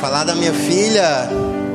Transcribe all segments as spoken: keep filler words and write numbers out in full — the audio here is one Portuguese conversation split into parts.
Falar da minha filha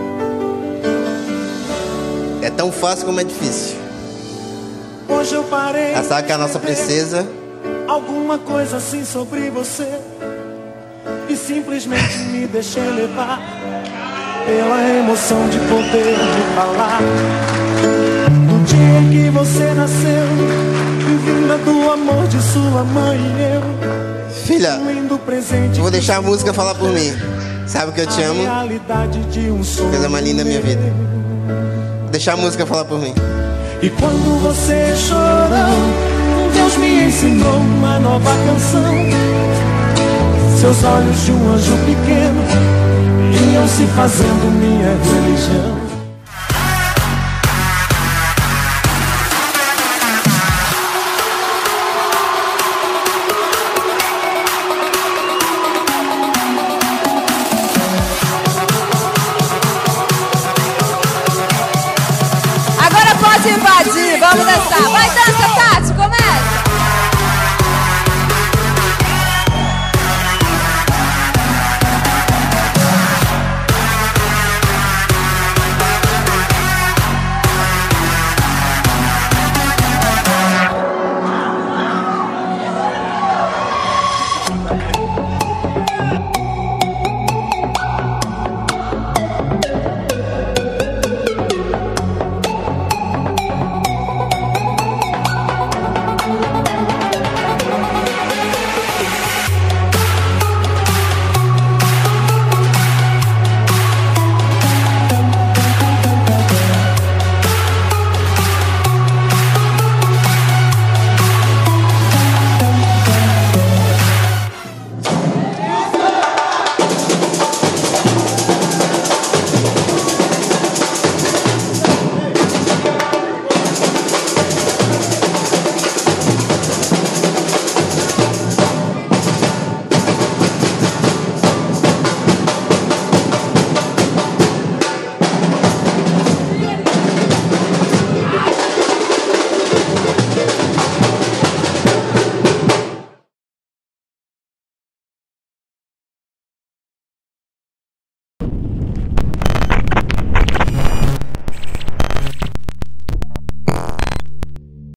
é tão fácil como é difícil. Hoje eu parei. Ela sabe que é a nossa princesa. Alguma coisa assim sobre você e simplesmente me deixei levar pela emoção de poder me falar. No dia em que você nasceu, vinda do amor de sua mãe e eu. Filha, um lindo presente. eu vou deixar a música falar por mim. Sabe que eu te amo. De um sonho coisa mais linda da minha vida. Vou deixar a música falar por mim. E quando você chorou, Deus me ensinou uma nova canção. Seus olhos de um anjo pequeno iam se fazendo minha religião. Agora pode invadir, vamos dançar, vai dança.